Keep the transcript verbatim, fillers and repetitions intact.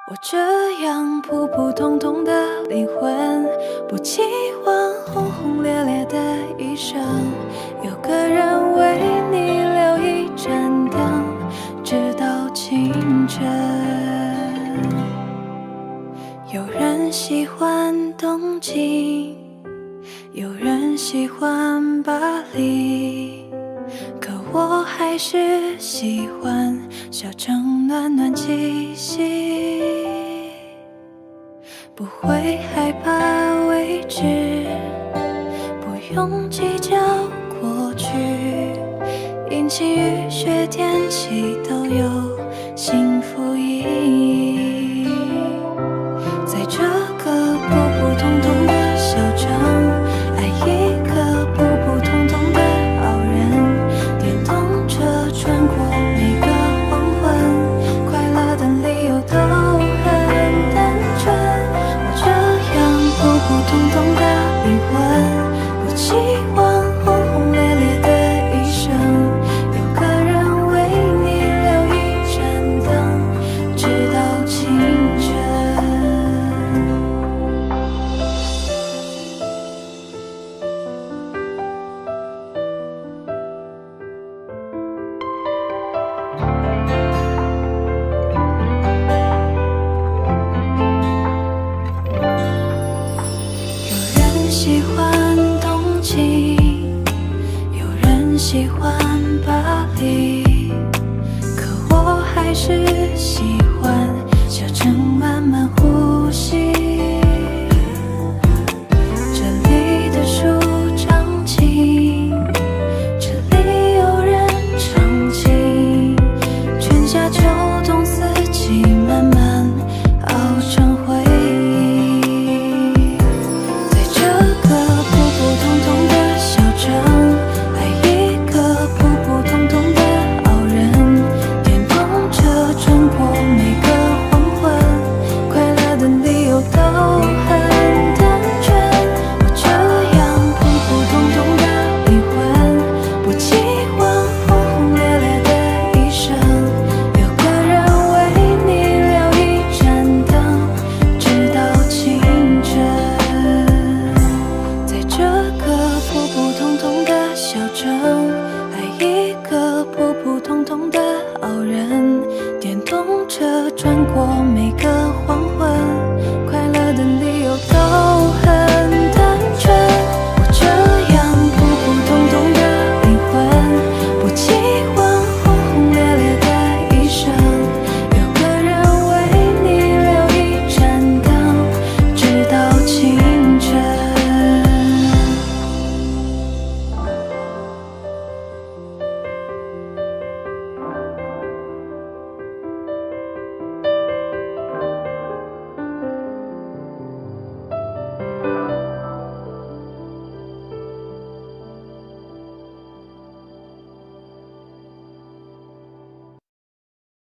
我这样普普通通的灵魂，不期望轰轰烈烈的一生。有个人为你留一盏灯，直到清晨。有人喜欢东京，有人喜欢巴黎，可我还是喜欢小城暖暖气息。不会害怕未知，不用计较过去，阴晴雨雪天气都有幸福意义。在这个普普通通的小城，爱一个普普通通的好人，电动车穿过每个黄昏，快乐的理由都很单纯。普普通通的灵魂，不期望轰轰烈烈的一生。有个人为你留一盏灯，直到清晨。喜欢东京，有人喜欢巴黎，可我还是喜欢小城慢慢呼吸。这里的树长青，这里有人唱情，春夏秋冬四季慢慢熬成回忆。普普通通的好人，电动车穿过每个